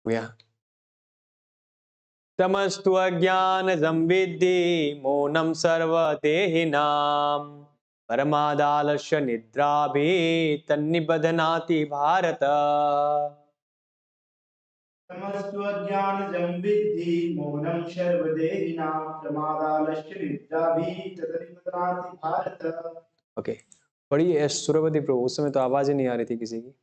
गया। तमस्तु अज्ञानजं विद्धि मौनं सर्वदेहिनां परमादालस्य निद्राभिः तन्निबध्नाति भारत। तमस्तु अज्ञानजं विद्धि मौनं सर्वदेहिनां प्रमादालस्य निद्राभिः तन्निबध्नाति भारत। ओके, पढ़िए सुरवती प्रभु। उस समय तो आवाज ही नहीं आ रही थी किसी की।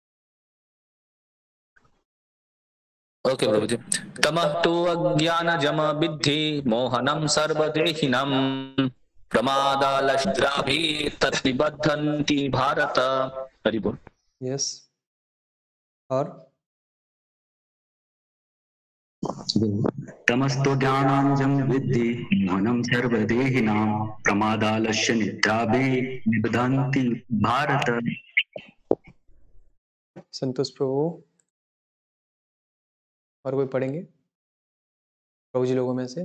ओके प्रभु जी। तमः तु अज्ञानजम विद्धि मोहनं सर्वदेहिनं प्रमादालस्त्राभिः तन्निबध्नाति भारत। हरि बोल। यस, और तमस्तु ज्ञानांजं विद्धि मोहनं सर्वदेहिनां प्रमादालस्य निद्राभिः निबध्नाति भारत। संतोष प्रभु, और कोई पढ़ेंगे प्रभु जी लोगों में से?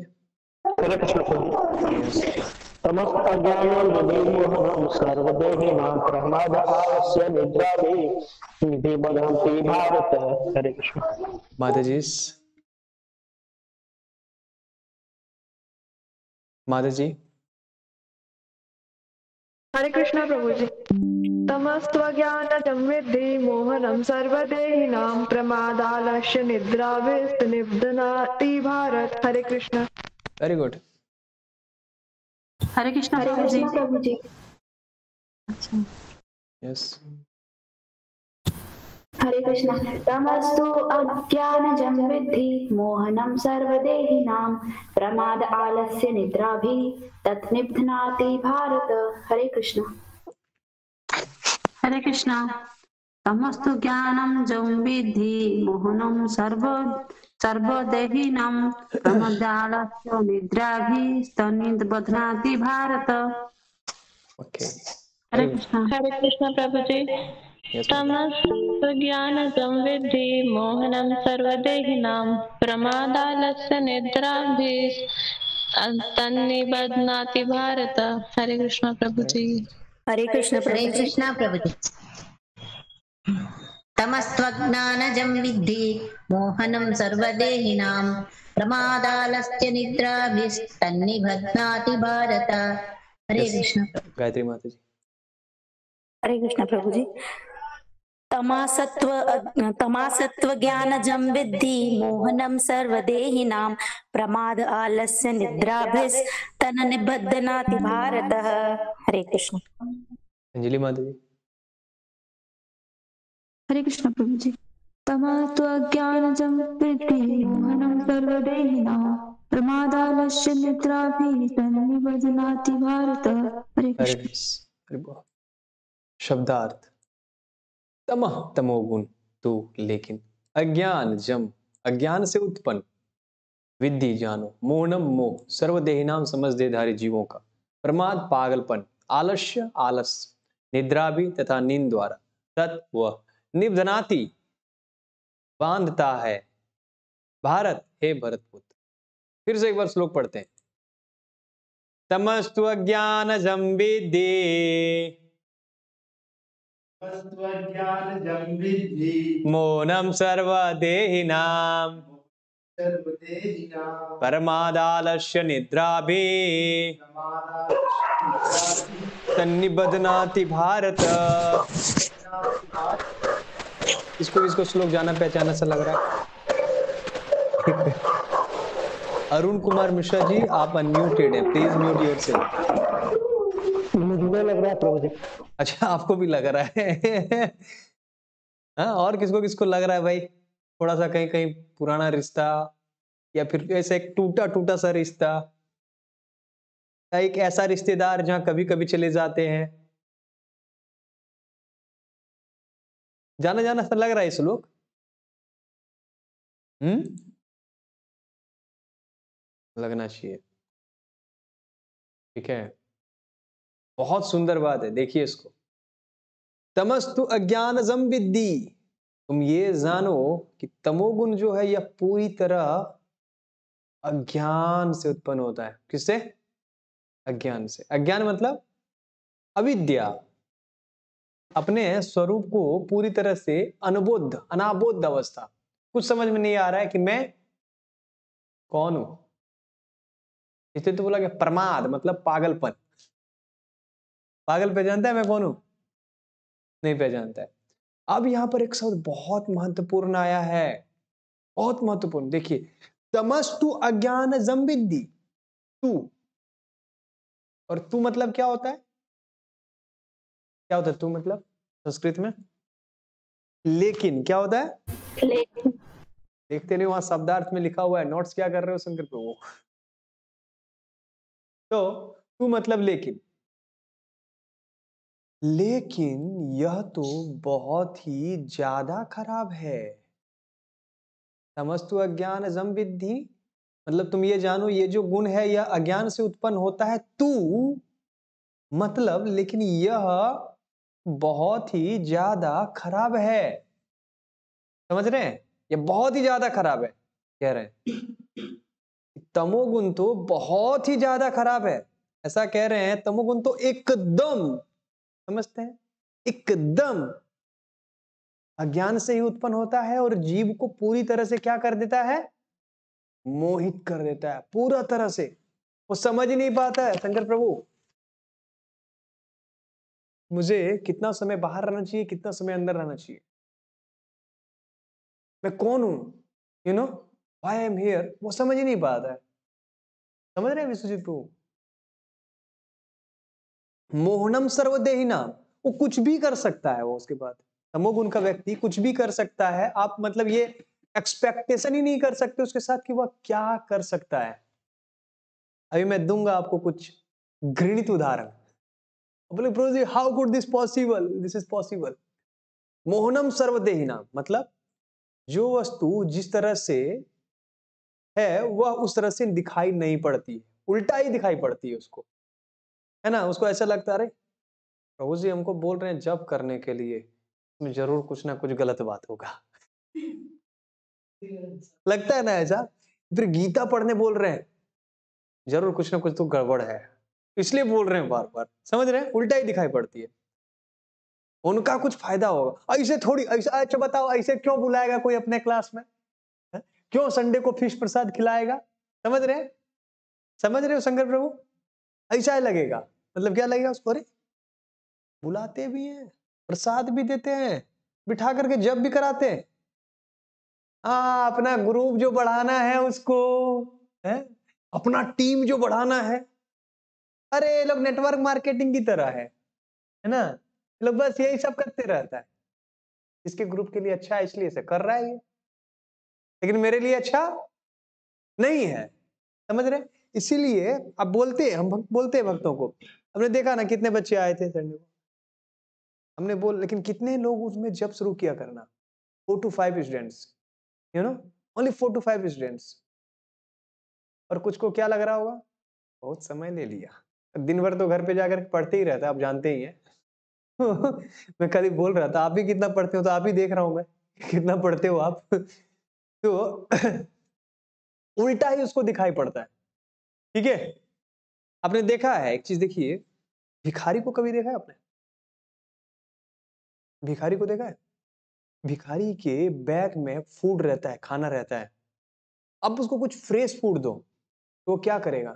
तमस्तु अज्ञानं विद्धि मोहनं सर्वदेहिनां प्रमादालस्य निद्राभिः निबध्नाति भारत। हरे कृष्ण। माता जी, माता जी। हरे कृष्णा प्रभु जी। तमस्त्वज्ञानजं विद्धि मोहनं सर्वदेहिनां प्रमादालस्य निद्राभिः निबध्नाति भारत। हरे कृष्ण। Very good. हरे कृष्णा प्रभु जी। अच्छा, यस। हरे कृष्णा। तमस्तु अज्ञानजं विद्धि मोहनं सर्वदेहिनां प्रमाद आलस्य निद्राभिः तन्निबध्नाति भारत। हरे कृष्णा। हरे कृष्णा। तमस्तु ज्ञानं जं विद्धि मोहनं सर्वदेहिनां प्रमाद आलस्य निद्राभिः तन्निबध्नाति भारत। ओके, हरे कृष्णा। हरे कृष्णा प्रभु जी। तमस्तु ज्ञानजं विद्धि मोहनं सर्वदेहिनां प्रमादालस्य निद्राभिः तन्निबध्नाति भारत। हरे कृष्णा प्रभु जी। हरे कृष्णा प्रभु जी। तमस्त्वज्ञानजं विद्धि मोहनं सर्वदेहिनां प्रमादालस्य निद्राभिः तन्निबध्नाति भारत। हरे कृष्णा। गायत्री माता जी। हरे कृष्णा प्रभु जी। तमासत्व ज्ञानजं विद्धि मोहनं सर्वदेहिनां प्रमाद आलस्य निद्राभिः तन्निबध्नाति भारत। हरे कृष्ण। अंजलि माता जी। हरे कृष्ण प्रभु जी। तमस्तु अज्ञानजं विद्धि मोहनं सर्वदेहिनां प्रमादालस्य निद्राभिः तन्निबध्नाति भारत। हरे कृष्ण। शब्दार्थ। तमः तमोगुण तो, लेकिन अज्ञान जम अज्ञान से उत्पन्न, विद्धि जानो, मोहनम मोह सर्वदेहिनाम समस्त देहधारी जीवों का, प्रमाद पागलपन, आलस्य आलस्य, निद्रा भी तथा नींद द्वारा, तत्व निबध्नाति बांधता है भारत। हे भरतपुत्र। फिर से एक बार श्लोक पढ़ते हैं। तमस्तु अज्ञानजं विद्धि मौनं सर्वदेहिनां परमादालस्य निद्राभिः तन्निबध्नाति भारत। इसको श्लोक जाना पहचाना सा लग रहा है। अरुण कुमार मिश्रा जी, आप अनम्यूटेड हैं, प्लीज म्यूट योरसेल्फ। मुझे लग रहा है प्रभु जी। अच्छा, आपको भी लग रहा है? हाँ, और किसको किसको लग रहा है भाई? थोड़ा सा कहीं कहीं पुराना रिश्ता, या फिर ऐसे एक टूटा टूटा सा रिश्ता, एक ऐसा रिश्तेदार जहां कभी कभी चले जाते हैं। जाना जाना सा लग रहा है इस लोग। लगना चाहिए। ठीक है, बहुत सुंदर बात है। देखिए इसको, तमस्तु अज्ञानजं विद्धि, तुम ये जानो कि तमोगुण जो है यह पूरी तरह अज्ञान से उत्पन्न होता है। किससे? अज्ञान से। अज्ञान मतलब अविद्या, अपने स्वरूप को पूरी तरह से अनाबोध अवस्था, कुछ समझ में नहीं आ रहा है कि मैं कौन हूं। इसलिए तो बोला कि प्रमाद मतलब पागलपन। पागल पहचानता है मैं कौन हूं? नहीं पहचानता है। अब यहां पर एक शब्द बहुत महत्वपूर्ण आया है, बहुत महत्वपूर्ण। देखिए, तमस्तु अज्ञान जम्बिद्धि, तू, और तू मतलब क्या होता है? क्या होता है तू मतलब संस्कृत में? लेकिन क्या होता है? लेकिन देखते नहीं, वहां शब्दार्थ में लिखा हुआ है। नोट्स क्या कर रहे हो शंकर प्रभु? तो तू मतलब लेकिन, लेकिन यह तो बहुत ही ज्यादा खराब है। तमस्तु अज्ञान जम विद्धि मतलब तुम ये जानो ये जो गुण है यह अज्ञान से उत्पन्न होता है। तू मतलब लेकिन यह बहुत ही ज्यादा खराब है। समझ रहे हैं? यह बहुत ही ज्यादा खराब है, कह रहे हैं। तमोगुण तो बहुत ही ज्यादा खराब है, ऐसा कह रहे हैं। तमोगुण तो एकदम, समझते हैं, एकदम अज्ञान से ही उत्पन्न होता है और जीव को पूरी तरह से क्या कर देता है? मोहित कर देता है पूरा तरह से। वो समझ ही नहीं पाता है। शंकर प्रभु, मुझे कितना समय बाहर रहना चाहिए, कितना समय अंदर रहना चाहिए, मैं कौन हूं, you know why I am here, वो समझ ही नहीं पाता है। समझ रहे हैं विश्वजीत प्रभु? मोहनम सर्वदेही नाम, वो कुछ भी कर सकता है। वो उसके बाद तमोगुण का व्यक्ति कुछ भी कर सकता है। आप मतलब ये एक्सपेक्टेशन ही नहीं कर सकते उसके साथ कि वह क्या कर सकता है। अभी मैं दूंगा आपको कुछ घृणित उदाहरण। बोले प्रभु जी how could this possible, this is possible. मोहनम सर्वदेही नाम मतलब जो वस्तु जिस तरह से है वह उस तरह से दिखाई नहीं पड़ती, उल्टा ही दिखाई पड़ती है उसको, है ना। उसको ऐसा लगता है अरे प्रभु जी हमको बोल रहे हैं जप करने के लिए, इसमें जरूर कुछ ना कुछ गलत बात होगा। लगता है ना ऐसा? फिर गीता पढ़ने बोल रहे हैं, जरूर कुछ ना कुछ तो गड़बड़ है, इसलिए बोल रहे हैं बार बार। समझ रहे हैं? उल्टा ही दिखाई पड़ती है। उनका कुछ फायदा होगा, ऐसे थोड़ी। ऐसा अच्छा बताओ, ऐसे क्यों बुलाएगा कोई अपने क्लास में? है? क्यों संडे को फिश प्रसाद खिलाएगा? समझ रहे हैं? समझ रहे हो शंकर प्रभु? ऐसा ही लगेगा, मतलब क्या लगेगा उसको, अरे बुलाते भी हैं, प्रसाद भी देते हैं, बिठा करके जब भी कराते हैं। हाँ, अपना ग्रुप जो बढ़ाना है उसको, है अपना टीम जो बढ़ाना है। अरे ये लोग नेटवर्क मार्केटिंग की तरह है ना। ये लोग बस यही सब करते रहता है। इसके ग्रुप के लिए अच्छा है इसलिए से कर रहा है ये, लेकिन मेरे लिए अच्छा नहीं है। समझ रहे? इसीलिए अब बोलते हैं, हम बोलते हैं भक्तों को। हमने देखा ना कितने बच्चे आए थे संडे को, हमने बोल, लेकिन कितने लोग उसमें जब शुरू किया करना, 4 to 5 students, you know, only 4 to 5 students. और कुछ को क्या लग रहा होगा, बहुत समय ले लिया, दिन भर तो घर पे जाकर पढ़ते ही रहता है, आप जानते ही हैं। मैं कल ही बोल रहा था, आप भी कितना पढ़ते हो, तो आप ही देख रहा हूं मैं कितना पढ़ते हो आप। तो उल्टा ही उसको दिखाई पड़ता है। ठीक है? आपने देखा है एक चीज, देखिए, भिखारी को कभी देखा है आपने? भिखारी को देखा है? भिखारी के बैग में फूड रहता है, खाना रहता है। अब उसको कुछ फ्रेश फूड दो तो वो क्या करेगा?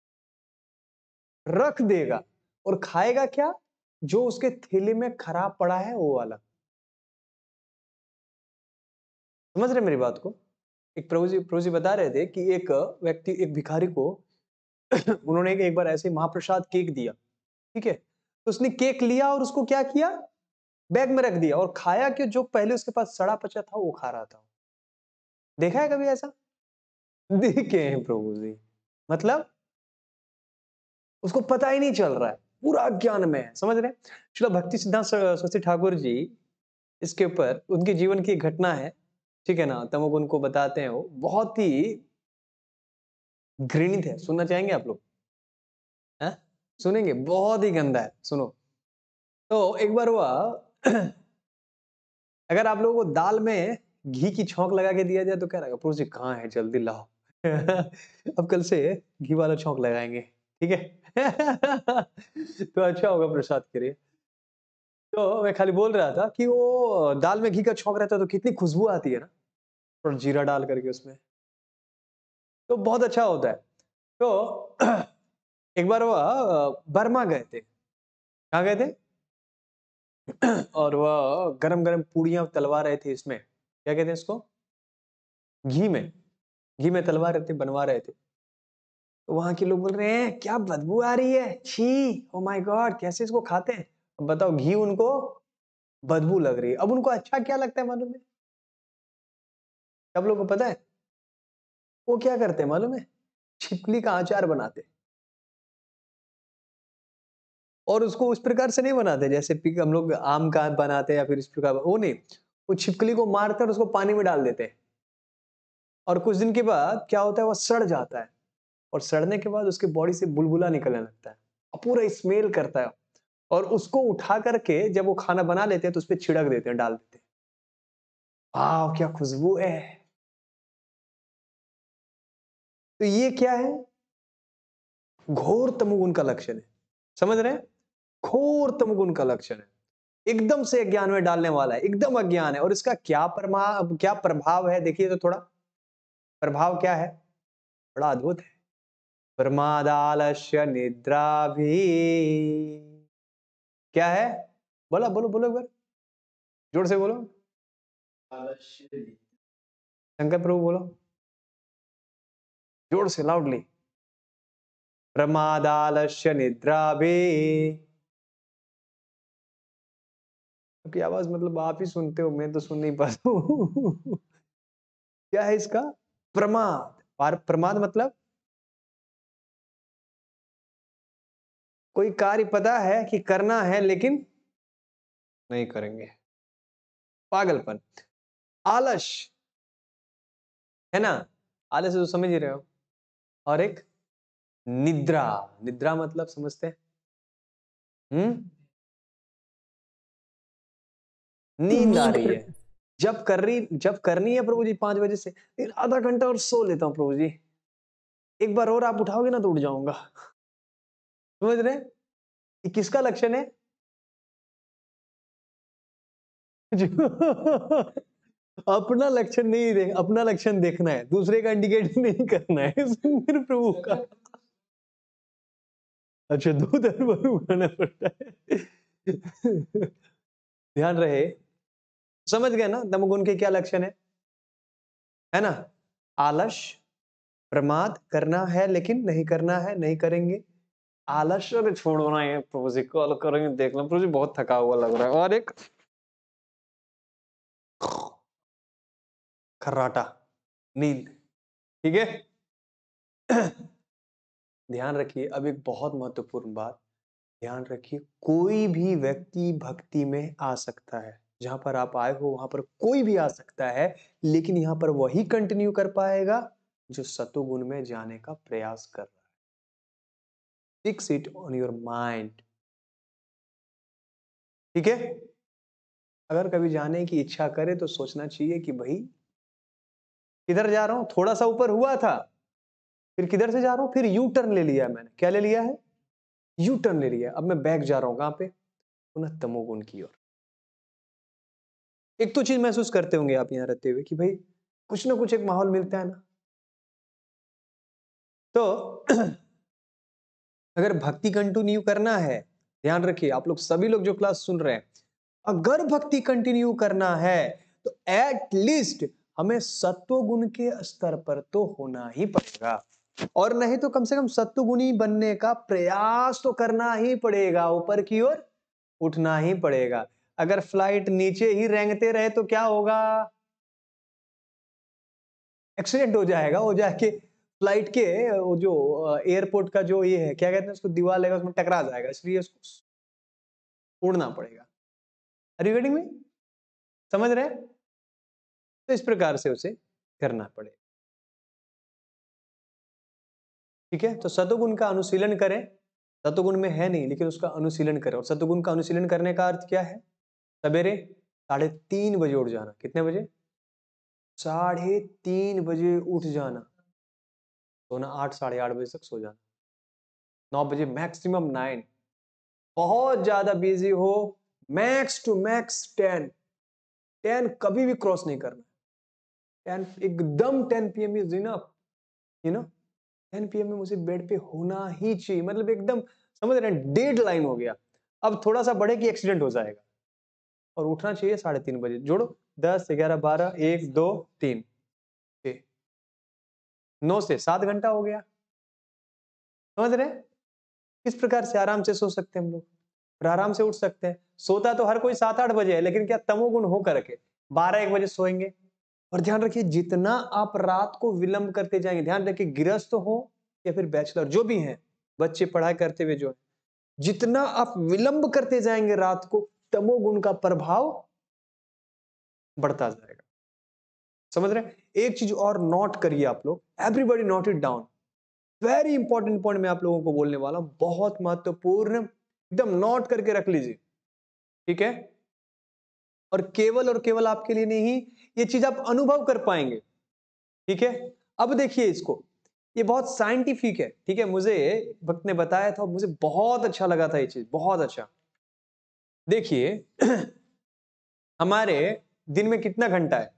रख देगा और खाएगा क्या? जो उसके थैले में खराब पड़ा है वो वाला। समझ रहे मेरी बात को? एक प्रभु जी बता रहे थे कि एक व्यक्ति, एक भिखारी को उन्होंने एक बार ऐसे महाप्रसाद केक दिया। ठीक है? तो उसने केक लिया और उसको क्या किया? बैग में रख दिया और खाया कि जो पहले उसके पास सड़ा पचा था वो खा रहा था। देखा है कभी ऐसा? देखे हैं प्रभु जी। मतलब उसको पता ही नहीं चल रहा है, पूरा अज्ञान में है। समझ रहे? श्रील भक्ति सिद्धांत सरस्वती ठाकुर जी इसके ऊपर, उनके जीवन की घटना है, ठीक है ना, तमोगुण को बताते हैं। वो बहुत ही घृणित है, सुनना चाहेंगे आप लोग? हैं? सुनेंगे? बहुत ही गंदा है, सुनो। तो एक बार हुआ, अगर आप लोगों को दाल में घी की छौंक लगा के दिया जाए तो क्या लगेगा? प्रभु जी कहाँ है, जल्दी लाओ। अब कल से घी वाला छौंक लगाएंगे, ठीक है? तो अच्छा होगा प्रसाद के लिए। तो मैं खाली बोल रहा था कि वो दाल में घी का छौंक रहता है तो कितनी खुशबू आती है ना। थोड़ा जीरा डाल करके उसमें, तो बहुत अच्छा होता है। तो एक बार वह बर्मा गए थे। कहाँ गए थे? और वह गरम गरम पूड़ियां तलवा रहे थे, इसमें क्या कहते हैं इसको, घी में तलवा रहे थे, बनवा रहे थे। तो वहां के लोग बोल रहे हैं क्या बदबू आ रही है, छी, ओ माय गॉड, कैसे इसको खाते हैं? अब बताओ, घी उनको बदबू लग रही है। अब उनको अच्छा क्या लगता है मालूम है? सब लोगों को पता है वो क्या करते हैं मालूम है? छिपकली का अचार बनाते, और उसको उस प्रकार से नहीं बनाते जैसे हम लोग आम का बनाते हैं या फिर इस प्रकार, वो नहीं, वो छिपकली को मारकर उसको पानी में डाल देते हैं, और कुछ दिन के बाद क्या होता है, वो सड़ जाता है, और सड़ने के बाद उसके बॉडी से बुलबुला निकलने लगता है और पूरा स्मेल करता है, और उसको उठा करके जब वो खाना बना लेते हैं तो उस पर छिड़क देते हैं, डाल देते हैं। वाह क्या खुशबू है। तो ये क्या है? घोर तमोगुण का लक्षण है, समझ रहे हैं? घोर तमोगुण का लक्षण है, एकदम से अज्ञान में डालने वाला है, एकदम अज्ञान है। और इसका क्या प्रभाव है, देखिए तो थोड़ा प्रभाव क्या है, बड़ा अद्भुत है। प्रमादालस्य निद्रा भी, क्या है? बोला, बोलो बोलो एक बार जोर से बोलो, शंकर प्रभु बोलो जोर से, लाउडली। प्रमादालस्य निद्रा भी, आपकी आवाज मतलब आप ही सुनते हो, मैं तो सुन नहीं पाता हूं। क्या है इसका? प्रमाद। प्रमाद मतलब कोई कार्य पता है कि करना है लेकिन नहीं करेंगे, पागलपन। आलस है ना, आलस तो समझ ही रहे हो। और एक निद्रा, निद्रा मतलब समझते हैं? नींद आ रही है, जब करनी है प्रभु जी 5 बजे से, फिर आधा घंटा और सो लेता हूं प्रभु जी, एक बार और आप उठाओगे ना तो उठ जाऊंगा। समझ रहे? ये किसका लक्षण है? अपना लक्षण नहीं देख, अपना लक्षण देखना है, दूसरे का इंडिकेट नहीं करना है, मेरे प्रभु का। अच्छा, 2 बार उठाना पड़ता है। ध्यान रहे, समझ गए ना तमोगुण के क्या लक्षण है ना? आलस, प्रमाद, करना है लेकिन नहीं करना है, नहीं करेंगे, आलस, अरे छोड़ो ना ये प्रभु जी, कॉल करेंगे देख लो प्रभु जी, बहुत थका हुआ लग रहा है, और एक खर्राटा, नींद। ठीक है। ध्यान रखिए, अब एक बहुत महत्वपूर्ण बात ध्यान रखिए, कोई भी व्यक्ति भक्ति में आ सकता है, जहां पर आप आए हो वहां पर कोई भी आ सकता है, लेकिन यहां पर वही कंटिन्यू कर पाएगा जो सतोगुण में जाने का प्रयास कर रहा है। Fix it on your mind. ठीक है? अगर कभी जाने की इच्छा करे तो सोचना चाहिए कि भाई किधर जा रहा हूं, थोड़ा सा ऊपर हुआ था, फिर किधर से जा रहा हूं, फिर यू टर्न ले लिया है मैंने। क्या ले लिया है? यू टर्न ले लिया। अब मैं बैक जा रहा हूं, कहां पे? पुनः तमोगुण की ओर। एक तो चीज महसूस करते होंगे आप यहां रहते हुए कि भाई कुछ ना कुछ एक माहौल मिलता है ना। तो अगर भक्ति कंटिन्यू करना है, ध्यान रखिए आप लोग सभी लोग जो क्लास सुन रहे हैं, अगर भक्ति कंटिन्यू करना है तो एट लीस्ट हमें सत्व गुण के स्तर पर तो होना ही पड़ेगा, और नहीं तो कम से कम सत्वगुणी बनने का प्रयास तो करना ही पड़ेगा, ऊपर की ओर उठना ही पड़ेगा। अगर फ्लाइट नीचे ही रेंगते रहे तो क्या होगा? एक्सीडेंट हो जाएगा, हो जाके फ्लाइट के वो जो एयरपोर्ट का जो ये है क्या कहते हैं उसको, दीवार लगा उसमें टकरा जाएगा, इसलिए उसको उड़ना पड़ेगा। Are you getting me? समझ रहे हैं? तो इस प्रकार से उसे करना पड़ेगा। ठीक है? तो सतोगुण का अनुशीलन करें, सतोगुण में है नहीं लेकिन उसका अनुशीलन करें। और सतोगुण का अनुशीलन करने का अर्थ क्या है? सवेरे 3:30 बजे उठ जाना। कितने बजे? 3:30 बजे उठ जाना, सोना 8 साढ़े 8 बजे तक सो जाना, 9 बजे मैक्सिमम 9, बहुत ज्यादा बिजी हो मैक्स टू मैक्स 10 कभी भी क्रॉस नहीं करना। एकदम 10 PM is enough, you know 10 PM में मुझे बेड पे होना ही चाहिए, मतलब एकदम समझ रहे हैं, डेड लाइन हो गया। अब थोड़ा सा बढ़े कि एक्सीडेंट हो जाएगा, और उठना चाहिए 3:30 बजे। जोड़ो 10, 11, 12, 1, 2, 3, 6, 9 से 7 घंटा हो गया। समझ रहे हैं? किस प्रकार से आराम से सो सकते हैं हम लोग, और आराम से उठ सकते हैं। सोता तो हर कोई 7-8 बजे है, लेकिन क्या तमोगुण हो करके 12-1 बजे सोएंगे। और ध्यान रखिए, जितना आप रात को विलंब करते जाएंगे, ध्यान रखिए गृहस्थ हो या फिर बैचलर जो भी हैं, बच्चे पढ़ाई करते हुए जो है, जितना आप विलंब करते जाएंगे रात को, तमोगुण का प्रभाव बढ़ता जाएगा। समझ रहे हैं? एक चीज और नोट करिए आप लोग, everybody note it down, very important point मैं आप लोगों को बोलने वाला हूं, बहुत महत्वपूर्ण, एकदम नोट करके रख लीजिए, ठीक है? और केवल आपके लिए नहीं, ये चीज आप अनुभव कर पाएंगे, ठीक है? अब देखिए इसको, ये बहुत साइंटिफिक है, ठीक है? मुझे भक्त ने बताया था, मुझे बहुत अच्छा लगा था ये चीज, बहुत अच्छा। देखिए हमारे दिन में कितना घंटा है?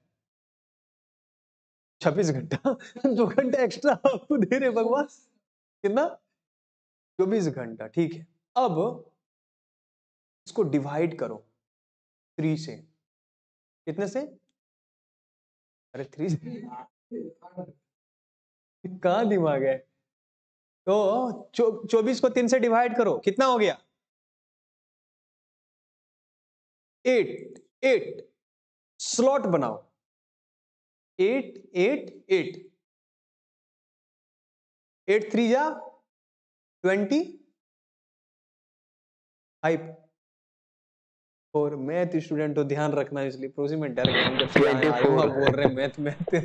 26 घंटा 2 घंटा एक्स्ट्रा आपको दे रहे भगवान, कितना? 24 घंटा, ठीक है। अब इसको डिवाइड करो 3 से, कितने से? अरे 3 से कहां दिमाग है? तो 24 को 3 से डिवाइड करो, कितना हो गया? 8 स्लॉट बनाओ, 8 8 8 8 3 जा 25। और मैथ स्टूडेंट तो ध्यान रखना, इसलिए प्रोसी में डर गया जब से आयुवा बोल रहे मैथ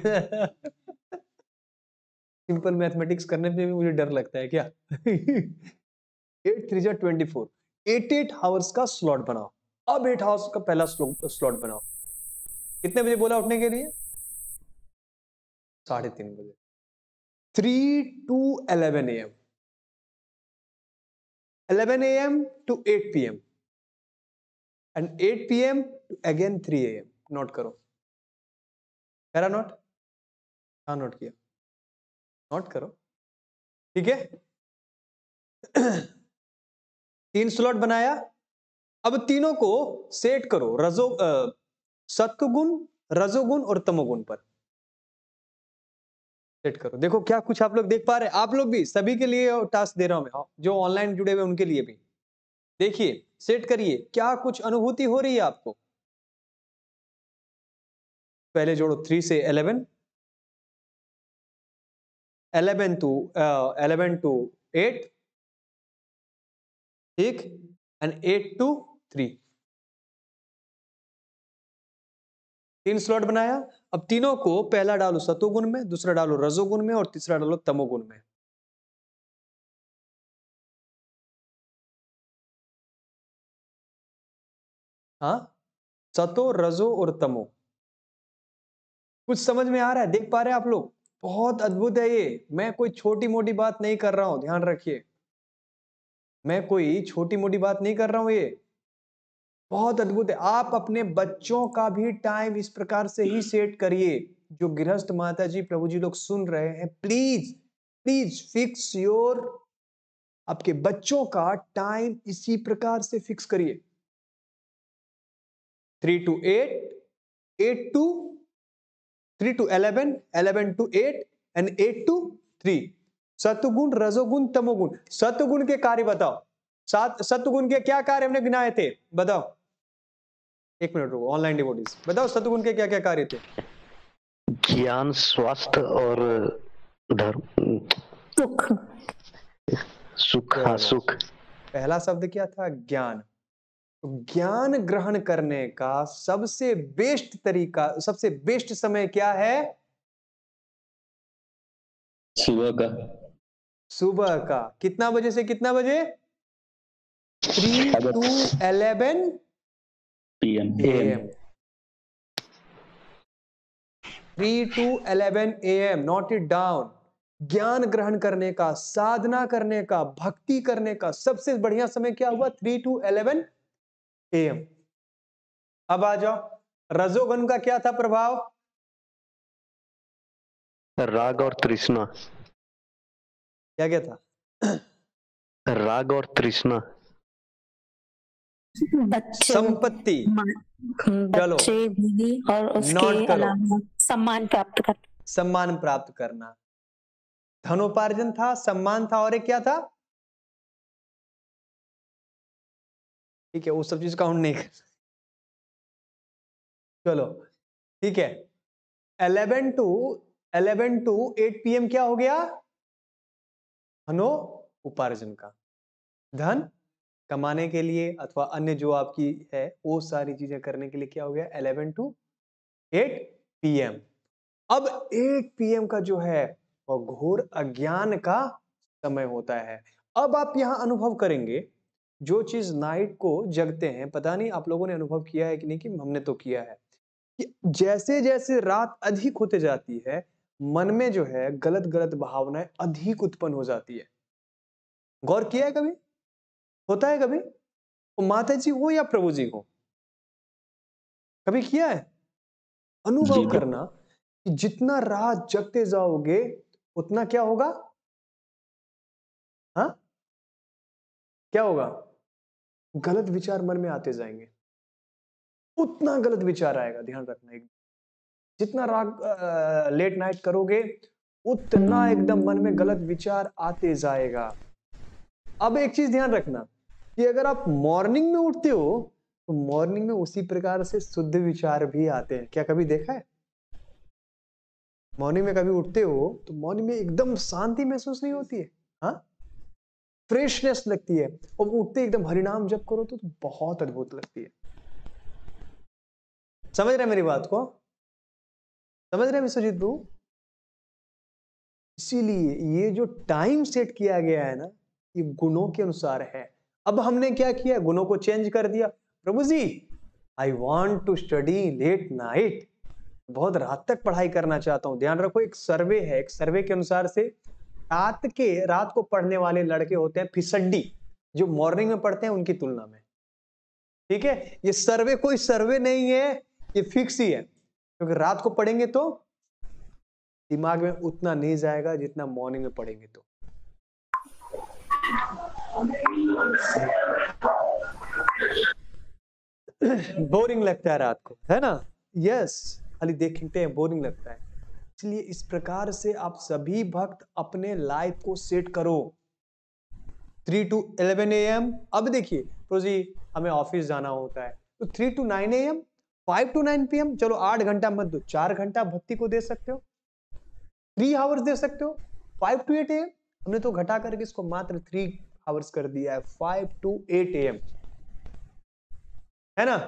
सिंपल मैथमेटिक्स करने पे भी मुझे डर लगता है क्या 8 3 जा 24, 8 आवर्स का स्लॉट बनाओ। अब 8 आवर्स का पहला स्लॉट बनाओ, कितने बजे बोला उठने के लिए? 3:30 बजे। 3 to 11 AM, 11 AM to 8 PM and 8 PM to again 3 AM। Note करो, करा नोट? हाँ नोट किया, नोट करो, ठीक है? 3 स्लॉट बनाया। अब तीनों को सेट करो सत्वगुण, रजोगुण और तमोगुण पर सेट करो। देखो क्या कुछ आप लोग देख पा रहे हैं? आप लोग भी, सभी के लिए टास्क दे रहा हूं मैं, जो ऑनलाइन जुड़े हुए उनके लिए भी। देखिए सेट करिए, क्या कुछ अनुभूति हो रही है आपको? पहले जोड़ो 3 से 11, 11 to 8, ठीक, एंड 8 to 3। 3 स्लॉट बनाया। अब तीनों को पहला डालो सतोगुण में, दूसरा डालो रजोगुण में और तीसरा डालो तमोगुण में। हाँ, सतो, रजो और तमो। कुछ समझ में आ रहा है? देख पा रहे हैं आप लोग? बहुत अद्भुत है ये। मैं कोई छोटी मोटी बात नहीं कर रहा हूं, ध्यान रखिए, मैं कोई छोटी मोटी बात नहीं कर रहा हूं, ये बहुत अद्भुत है। आप अपने बच्चों का भी टाइम इस प्रकार से ही सेट करिए। जो गृहस्थ माता जी, प्रभु जी लोग सुन रहे हैं, प्लीज प्लीज फिक्स योर, आपके बच्चों का टाइम इसी प्रकार से फिक्स करिए। 3 to 8, 3 to 11, 11 to 8 and 8 to 3। सत्वगुण, रजोगुण, तमोगुण। सत्वगुण के कार्य बताओ, सत्वगुण के क्या कार्य हमने गिनाए थे? बताओ, एक मिनट रुको, ऑनलाइन डिवोटीज बताओ सत्वगुण के क्या क्या कार्य थे? ज्ञान, स्वास्थ्य और धर्म, सुख, सुख। हाँ, सुख। पहला शब्द क्या था? ज्ञान। तो ज्ञान ग्रहण करने का सबसे बेस्ट तरीका, सबसे बेस्ट समय क्या है? सुबह का। सुबह का। कितना बजे से कितना बजे? 3 to 11 PM। 3 to 11 AM, note it down. ज्ञान ग्रहण करने का, साधना करने का, भक्ति करने का सबसे बढ़िया समय क्या हुआ? 3 to 11 AM। अब आ जाओ, रजोगुण का क्या था प्रभाव? राग और तृष्णा। क्या क्या था? राग और तृष्णा। बच्चों, संपत्ति, चलो बच्चे, बीवी और नोट उसके करो। अलावा सम्मान प्राप्त कर। सम्मान प्राप्त करना, धनोपार्जन था, सम्मान था, और एक क्या था? ठीक है, वो सब चीज काउंट नहीं कर। चलो ठीक है, 11 to 8 PM क्या हो गया? धनो उपार्जन का, धन कमाने के लिए अथवा अन्य जो आपकी है वो सारी चीजें करने के लिए क्या हो गया? 11 to 8 PM। अब 8 PM का जो है वो घोर अज्ञान का समय होता है। अब आप यहां अनुभव करेंगे, जो चीज नाइट को जगते हैं, पता नहीं आप लोगों ने अनुभव किया है कि नहीं, कि हमने तो किया है, कि जैसे जैसे रात अधिक होते जाती है, मन में जो है गलत गलत भावनाएं अधिक उत्पन्न हो जाती है। गौर किया है कभी? होता है कभी? वो माता जी हो या प्रभु जी हो, कभी किया है? अनुभव करना कि जितना रात जगते जाओगे उतना क्या होगा? हाँ, क्या होगा? गलत विचार मन में आते जाएंगे, उतना गलत विचार आएगा। ध्यान रखना, एक जितना रात लेट नाइट करोगे उतना एकदम मन में गलत विचार आते जाएगा। अब एक चीज ध्यान रखना कि अगर आप मॉर्निंग में उठते हो तो मॉर्निंग में उसी प्रकार से शुद्ध विचार भी आते हैं। क्या कभी देखा है? मॉर्निंग में कभी उठते हो तो मॉर्निंग में एकदम शांति महसूस नहीं होती है? हाँ, फ्रेशनेस लगती है, और उठते एकदम हरिनाम जप करो तो बहुत अद्भुत लगती है। समझ रहे मेरी बात को? समझ रहे विश्वजीत प्रभु? इसीलिए ये जो टाइम सेट किया गया है ना, ये गुणों के अनुसार है। अब हमने क्या किया? गुणों को चेंज कर दिया। प्रभु जी, I want to study late night, बहुत रात तक पढ़ाई करना चाहता हूं। ध्यान रखो, एक सर्वे है, एक सर्वे के अनुसार से रात को पढ़ने वाले लड़के होते हैं फिसड्डी, जो मॉर्निंग में पढ़ते हैं उनकी तुलना में। ठीक है, ये सर्वे कोई सर्वे नहीं है, ये फिक्स ही है, क्योंकि रात को पढ़ेंगे तो दिमाग में उतना नहीं जाएगा जितना मॉर्निंग में पढ़ेंगे तो। बोरिंग लगता है रात को, है ना? यस, खाली देखते हैं, बोरिंग लगता है। इसलिए इस प्रकार से आप सभी भक्त अपने लाइफ को सेट करो। 3 to 11 AM। अब देखिए तो जी, हमें ऑफिस जाना होता है तो 3 to 9 AM, 5 to 9 PM, चलो 8 घंटा मत दो, 4 घंटा भक्ति को दे सकते हो, 3 आवर्स दे सकते हो। 5 to 8 AM हमने तो घटा करके इसको मात्र 3 आवर्स कर दिया है, 5 to 8 AM, है ना?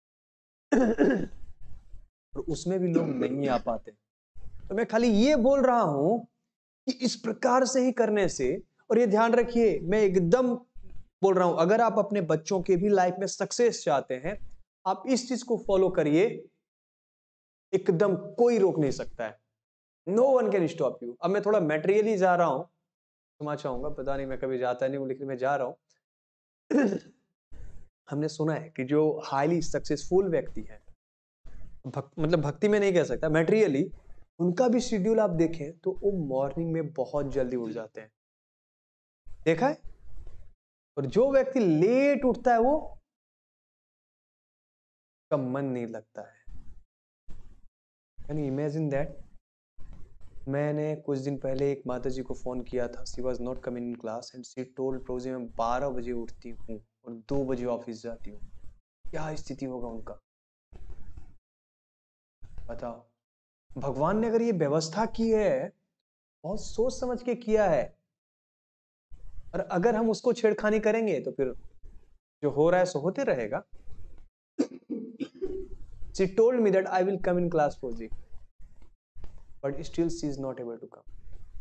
और उसमें भी लोग नहीं आ पाते। तो मैं खाली ये बोल रहा हूं कि इस प्रकार से ही करने से, और ये ध्यान रखिए, मैं एकदम बोल रहा हूं, अगर आप अपने बच्चों के भी लाइफ में सक्सेस चाहते हैं, आप इस चीज को फॉलो करिए, एकदम कोई रोक नहीं सकता है। No one can stop you. अब मैं थोड़ा मैटेरियली जा रहा हूं, क्षमा चाहूंगा, पता नहीं मैं कभी जाता नहीं हूं, लेकिन मैं जा रहा हूं। हमने सुना है कि जो हाईली सक्सेसफुल व्यक्ति है, मतलब भक्ति में नहीं कह सकता, मैटेरियली, उनका भी शेड्यूल आप देखें तो वो मॉर्निंग में बहुत जल्दी उठ जाते हैं। देखा है? और जो व्यक्ति लेट उठता है वो का मन नहीं लगता है। Can you imagine that? मैंने कुछ दिन पहले एक माता जी को फोन किया था, she was not coming in class and she told प्रभु जी मैं 12 बजे उठती हूँ और 2 बजे ऑफिस जाती हूँ। क्या स्थिति होगा उनका, बताओ? भगवान ने अगर ये व्यवस्था की है, बहुत सोच समझ के किया है, और अगर हम उसको छेड़खानी करेंगे तो फिर जो हो रहा है सो होते रहेगा। She told me that I will come in class for G, but still she is not able to come.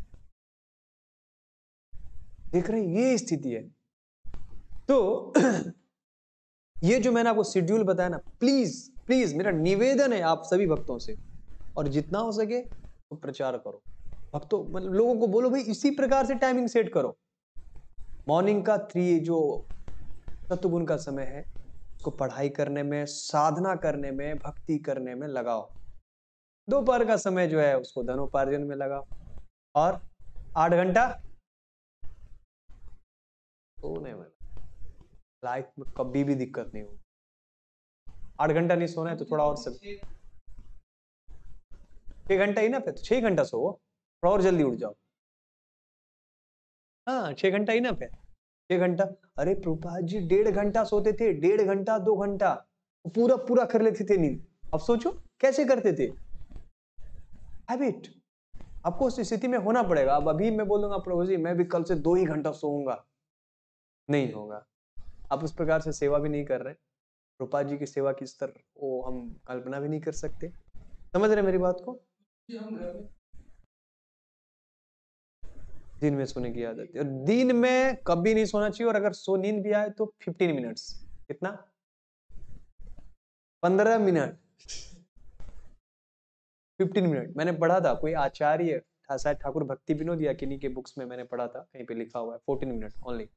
देख रहे हैं, ये स्थिति है। तो ये जो मैंने आपको शेड्यूल बताया ना, प्लीज प्लीज मेरा निवेदन है आप सभी भक्तों से, और जितना हो सके तो प्रचार करो भक्तों, मतलब लोगों को बोलो भाई इसी प्रकार से टाइमिंग सेट करो। मॉर्निंग का 3 जो सत्गुण का समय है, उसको पढ़ाई करने में, साधना करने में, भक्ति करने में लगाओ। दोपहर का समय जो है उसको धनोपार्जन में लगाओ, और 8 घंटा सोने में। लाइफ में कभी भी दिक्कत नहीं होगी। 8 घंटा नहीं सोना है तो थोड़ा और सब 6 घंटा ही ना, फिर 6 घंटा सो, थोड़ा और जल्दी उठ जाओ। हाँ 6 घंटा ही ना, फिर 6 घंटा। अरे प्रभुपाद जी 1.5 घंटा सोते थे, 1.5 घंटा 2 घंटा पूरा पूरा कर लेते थे नींद। अब सोचो कैसे करते थे। हैबिट, आपको उस स्थिति में होना पड़ेगा। अब अभी मैं बोलूंगा प्रभु जी मैं भी कल से 2 ही घंटा सोऊंगा, नहीं होगा। आप उस प्रकार से सेवा भी नहीं कर रहे। प्रभुपाद जी की सेवा की स्तर वो हम कल्पना भी नहीं कर सकते। समझ रहे मेरी बात को? दिन में सोने की आदत है, और दिन में कभी नहीं सोना चाहिए। और अगर सो नींद भी आए तो 15 मिनट्स, कितना 15 मिनट 15 मिनट। मैंने पढ़ा था कोई आचार्य था, शायद ठाकुर भक्ति विनोद या किन्हीं के बुक्स में मैंने पढ़ा था, कहीं पे लिखा हुआ है 14 minute only,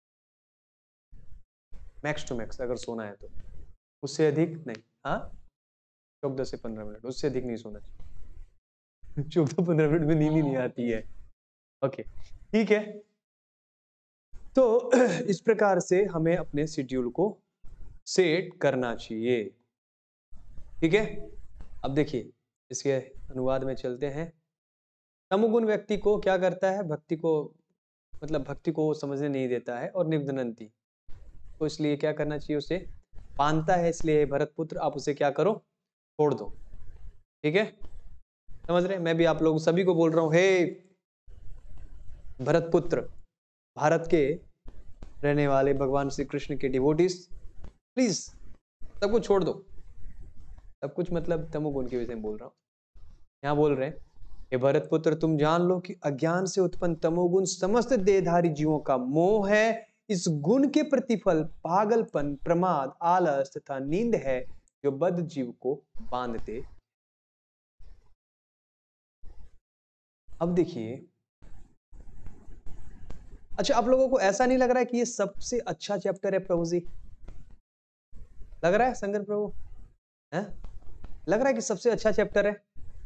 max to max अगर सोना है तो, उससे अधिक नहीं। हाँ 14 से 15 मिनट, उससे अधिक नहीं सोना चाहिए। 14-15 मिनट में नींद ही नहीं आती है। ओके ठीक है। तो इस प्रकार से हमें अपने शेड्यूल को सेट करना चाहिए। ठीक है, अब देखिए इसके अनुवाद में चलते हैं। तमोगुण व्यक्ति को क्या करता है, भक्ति को मतलब भक्ति को समझने नहीं देता है, और निबदनंती तो इसलिए क्या करना चाहिए, उसे पानता है। इसलिए भरत पुत्र आप उसे क्या करो, छोड़ दो। ठीक है, समझ रहे? मैं भी आप लोग सभी को बोल रहा हूं, हे भरत पुत्र, भारत के रहने वाले भगवान श्री कृष्ण के डिवोटीज, प्लीज सब कुछ छोड़ दो। सब कुछ मतलब तमोगुण के विषय में बोल रहा हूं। यहाँ बोल रहे हैं, हे भरत पुत्र तुम जान लो कि अज्ञान से उत्पन्न तमोगुण समस्त देहधारी जीवों का मोह है। इस गुण के प्रतिफल पागलपन, प्रमाद, आलस तथा नींद है, जो बद्ध जीव को बांधते। अब देखिए, अच्छा आप लोगों को ऐसा नहीं लग रहा है कि ये सबसे अच्छा चैप्टर है प्रभु जी? लग रहा है शंकर प्रभु है? लग रहा है कि सबसे अच्छा चैप्टर है?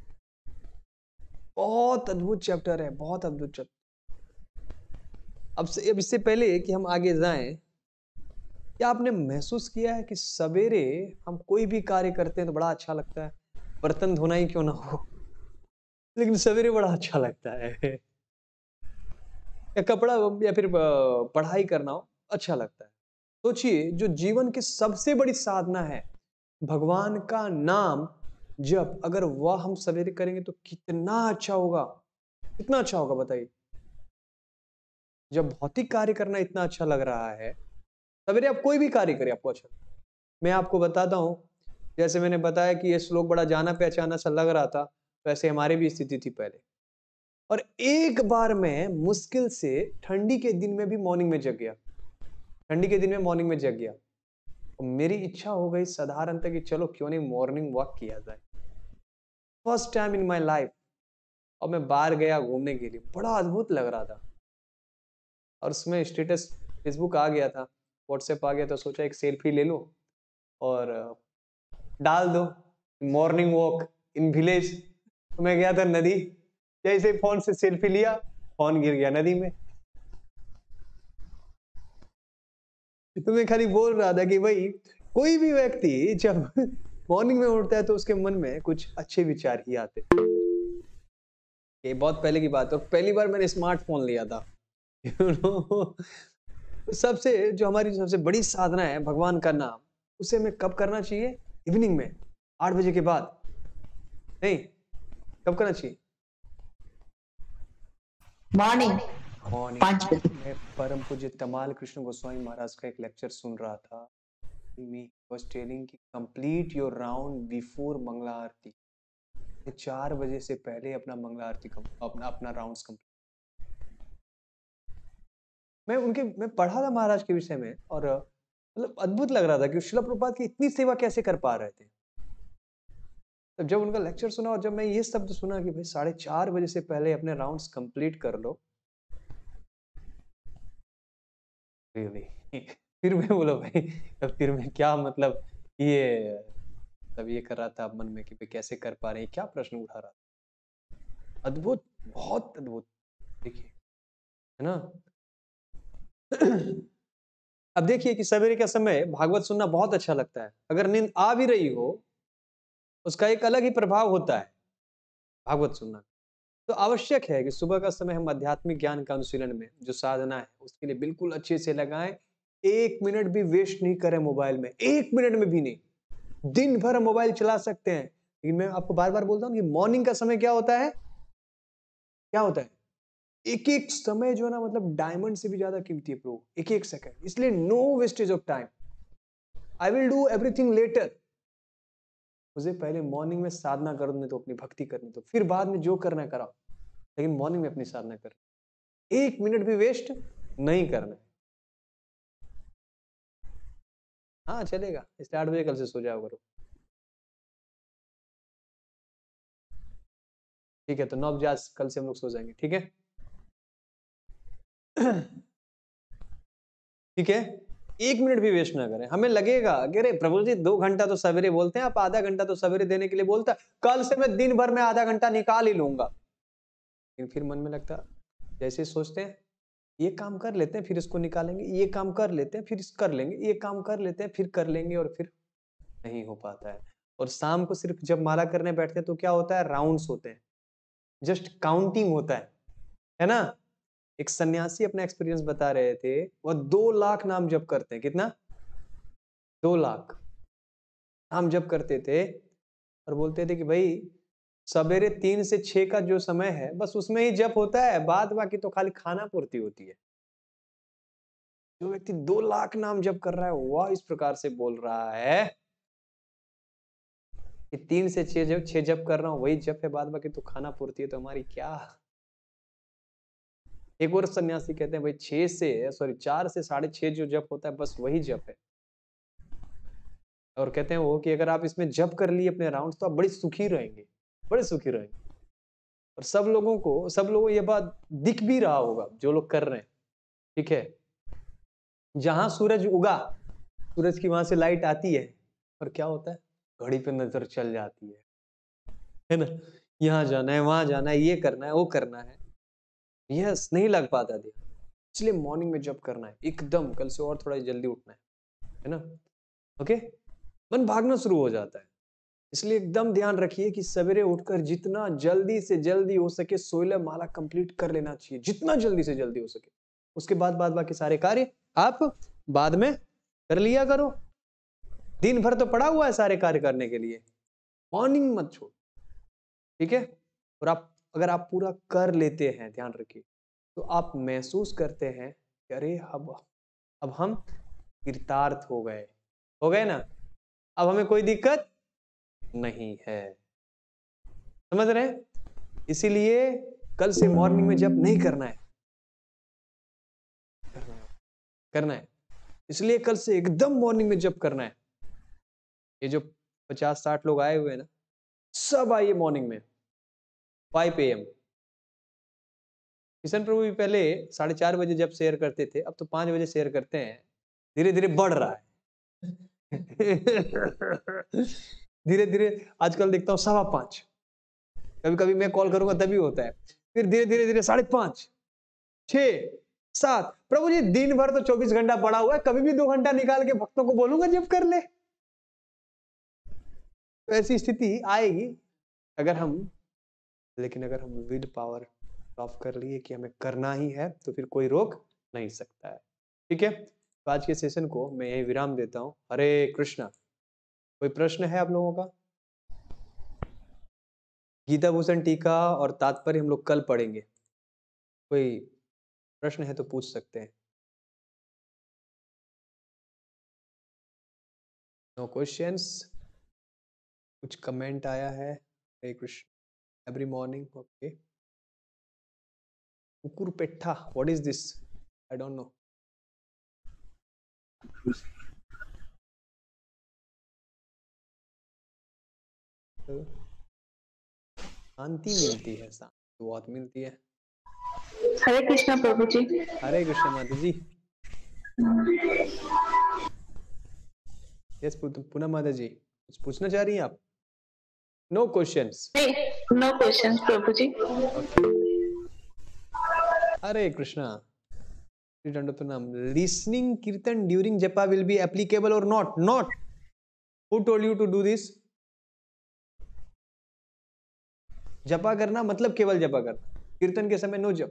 बहुत अद्भुत चैप्टर है, बहुत अद्भुत चैप्टर। अब इससे पहले कि हम आगे जाएं, क्या आपने महसूस किया है कि सवेरे हम कोई भी कार्य करते हैं तो बड़ा अच्छा लगता है? बर्तन धोना ही क्यों ना हो, लेकिन सवेरे बड़ा अच्छा लगता है। या कपड़ा या फिर पढ़ाई करना हो, अच्छा लगता है। सोचिए, जो जीवन की सबसे बड़ी साधना है, भगवान का नाम जब, अगर वह हम सवेरे करेंगे तो कितना अच्छा होगा, कितना अच्छा होगा बताइए। जब भौतिक कार्य करना इतना अच्छा लग रहा है, सवेरे आप कोई भी कार्य करें आपको अच्छा। मैं आपको बताता हूं, जैसे मैंने बताया कि ये श्लोक बड़ा जाना पहचाना सा लग रहा था, वैसे हमारी भी स्थिति थी पहले। और एक बार मैं मुश्किल से ठंडी के दिन में भी मॉर्निंग में जग गया, ठंडी के दिन में मॉर्निंग में जग गया। और मेरी इच्छा हो गई साधारणतः कि चलो क्यों नहीं मॉर्निंग वॉक किया जाए, first time in my life. और मैं बाहर गया घूमने के लिए, बड़ा अद्भुत लग रहा था। और उसमें स्टेटस फेसबुक आ गया था, व्हाट्सएप आ गया, तो सोचा एक सेल्फी ले लो और डाल दो, मॉर्निंग वॉक इन विलेज। तो मैं गया था नदी, जैसे फोन से सेल्फी लिया, फोन गिर गया नदी में। तो मैं खाली बोल रहा था कि भाई कोई भी व्यक्ति जब मॉर्निंग में उठता है तो उसके मन में कुछ अच्छे विचार ही आते। ये बहुत पहले की बात है, और पहली बार मैंने स्मार्टफोन लिया था। सबसे जो हमारी सबसे बड़ी साधना है भगवान का नाम, उसे हमें कब करना चाहिए? इवनिंग में 8 बजे के बाद नहीं, कब करना चाहिए? मॉर्निंग 5 बजे। मैं परम पूज्य तमाल कृष्ण गोस्वामी महाराज का एक लेक्चर सुन रहा था। He was telling कि complete your round before Mangla आरती। 4 बजे से पहले अपना मंगला आरती अपना राउंड्स कंप्लीट। मैं पढ़ा था महाराज के विषय में, और मतलब अद्भुत लग रहा था कि श्रील प्रभुपाद की इतनी सेवा कैसे कर पा रहे थे। तब जब उनका लेक्चर सुना और जब मैं ये शब्द सुना कि भाई 4:30 बजे से पहले अपने राउंड्स कंप्लीट कर लो, फिर मैं बोला भाई अब फिर मैं क्या मतलब ये तब ये कर रहा था मन में कि भाई कैसे कर पा रहे हैं, क्या प्रश्न उठा रहा था। अद्भुत, बहुत अद्भुत, देखिए, है ना। अब देखिए कि सवेरे का समय भागवत सुनना बहुत अच्छा लगता है। अगर नींद आ भी रही हो, उसका एक अलग ही प्रभाव होता है भागवत सुनना। तो आवश्यक है कि सुबह का समय हम आध्यात्मिक ज्ञान का अनुशीलन में जो साधना है उसके लिए बिल्कुल अच्छे से लगाएं। 1 मिनट भी वेस्ट नहीं करें मोबाइल में, 1 मिनट में भी नहीं। दिन भर हम मोबाइल चला सकते हैं, लेकिन मैं आपको बार बार बोलता हूँ कि मॉर्निंग का समय क्या होता है, क्या होता है, एक एक समय जो है ना, मतलब डायमंड से भी ज्यादा कीमती है प्रभु, एक एक सेकंड। इसलिए no wastage of time. I will do everything later. मुझे पहले मॉर्निंग में साधना करने तो, अपनी भक्ति करने तो, फिर बाद में जो करना है कराओ, लेकिन मॉर्निंग में अपनी साधना कर। 1 मिनट भी वेस्ट नहीं करना। हाँ चलेगा, इसलिए 8 बजे कल से सो जाओ करो, ठीक है। तो 9 बजे आज कल से हम लोग सो जाएंगे, ठीक है। ठीक है, 1 मिनट भी वेस्ट ना करें। हमें लगेगा अरे प्रभु जी 2 घंटा तो सवेरे बोलते हैं, आप आधा घंटा तो सवेरे देने के लिए बोलता है, कल से मैं दिन भर में आधा घंटा निकाल ही लूंगा। लेकिन फिर मन में लगता, जैसे सोचते हैं ये काम कर लेते हैं फिर इसको निकालेंगे, ये काम कर लेते हैं फिर कर लेंगे, ये काम कर लेते हैं फिर कर लेंगे, और फिर नहीं हो पाता है। और शाम को सिर्फ जब माला करने बैठते हैं तो क्या होता है, राउंड्स होते हैं, जस्ट काउंटिंग होता है ना। एक सन्यासी अपना एक्सपीरियंस बता रहे थे, वह 2 लाख नाम जप करते हैं। कितना? 2 लाख नाम जप करते थे, और बोलते थे कि भाई सवेरे 3 से 6 का जो समय है बस उसमें ही जप होता है, बाद बाकी तो खाली खाना पूर्ति होती है। जो व्यक्ति 2 लाख नाम जप कर रहा है वह इस प्रकार से बोल रहा है कि 3 से 6 जप कर रहा हूं वही जप है, बाद बाकी तो खाना पूर्ति है, तो हमारी क्या। एक और सन्यासी कहते हैं भाई 4 से 6.5 जो जप होता है बस वही जप है। और कहते हैं वो कि अगर आप इसमें जप कर लिए अपने राउंड्स तो आप बड़ी सुखी रहेंगे, बड़े सुखी रहेंगे। और सब लोगों ये बात दिख भी रहा होगा जो लोग कर रहे हैं, ठीक है। जहां सूरज उगा, सूरज की वहां से लाइट आती है, और क्या होता है, घड़ी पे नजर चल जाती है ना। यहाँ जाना है, वहां जाना है, ये करना है, वो करना है, यस नहीं लग पाता ध्यान। इसलिए मॉर्निंग में जब करना है एकदम, कल से और थोड़ा जल्दी उठना है ना। ओके, मन भागना शुरू हो जाता है, इसलिए एकदम ध्यान रखिए कि सवेरे उठकर जितना जल्दी से जल्दी हो सके 16 माला कंप्लीट कर लेना चाहिए, जितना जल्दी से जल्दी हो सके। उसके बाद बाकी सारे कार्य आप बाद में कर लिया करो। दिन भर तो पड़ा हुआ है सारे कार्य करने के लिए, मॉर्निंग मत छोड़, ठीक है। और अगर आप पूरा कर लेते हैं, ध्यान रखिए, तो आप महसूस करते हैं कि अरे अब हम कृतार्थ हो गए ना, अब हमें कोई दिक्कत नहीं है, समझ रहे हैं। इसीलिए कल से मॉर्निंग में जब नहीं करना है, इसलिए कल से एकदम मॉर्निंग में जब करना है। ये जो 50-60 लोग आए हुए हैं ना, सब आइए मॉर्निंग में 5 AM। किशन प्रभु भी पहले 4:30 बजे जब शेयर करते थे, अब तो 5 बजे शेयर करते हैं। धीरे धीरे बढ़ रहा है। धीरे धीरे आजकल देखता हूँ 5:15, कभी कभी मैं कॉल करूंगा तभी होता है, फिर धीरे धीरे 5:30, 6, 7। प्रभु जी दिन भर तो 24 घंटा पड़ा हुआ है, कभी भी 2 घंटा निकाल के भक्तों को बोलूंगा जब कर ले। तो ऐसी स्थिति आएगी अगर हम विल पावर ऑफ कर लिए कि हमें करना ही है, तो फिर कोई रोक नहीं सकता है, ठीक है। तो आज के सेशन को मैं यही विराम देता हूँ। हरे कृष्णा। कोई प्रश्न है आप लोगों का? गीता भूषण टीका और तात्पर्य हम लोग कल पढ़ेंगे, कोई प्रश्न है तो पूछ सकते हैं। Know questions. कुछ कमेंट आया है? Hare Krishna. Every morning, okay. कुकुरपेट्टा, what is this? I don't know. शांति मिलती है, शांति बहुत मिलती है। हरे कृष्णा प्रभु जी। हरे कृष्ण माता जी। यस पूनम माता जी। कुछ पूछना चाह रही हैं आप? No questions. नो क्वेश्चन प्रभु जी। Hare Krishna. Listening kirtan during japa will be applicable or not? Not. Who told you to do this? जपा करना मतलब केवल जपा करना, कीर्तन के समय नो जप।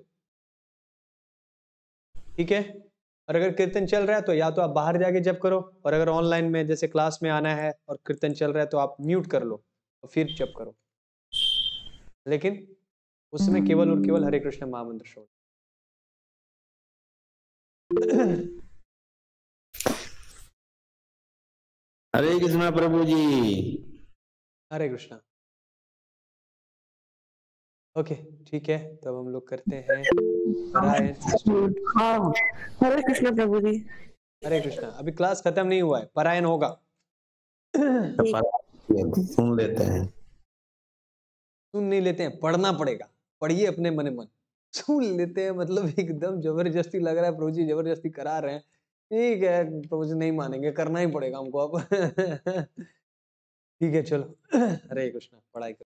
ठीक है। और अगर कीर्तन चल रहा है तो या तो आप बाहर जाके जप करो, और अगर ऑनलाइन में जैसे क्लास में आना है और कीर्तन चल रहा है तो आप म्यूट कर लो और फिर जप करो, लेकिन उस समय केवल और केवल हरे कृष्ण महामंत्र श्रोत। हरे कृष्णा प्रभु जी। हरे कृष्णा। ओके ठीक है, तब हम लोग करते हैं पारायण। हरे कृष्ण प्रभु जी। हरे कृष्णा। अभी क्लास खत्म नहीं हुआ है, पारायण होगा। सुन लेते हैं। सुन नहीं लेते हैं, पढ़ना पड़ेगा। पढ़िए अपने मन मन। सुन लेते हैं मतलब एकदम जबरदस्ती लग रहा है प्रभु जी जबरदस्ती करा रहे हैं। ठीक है प्रभु जी, नहीं मानेंगे, करना ही पड़ेगा हमको अब। ठीक है चलो। हरे कृष्णा। पढ़ाई करो।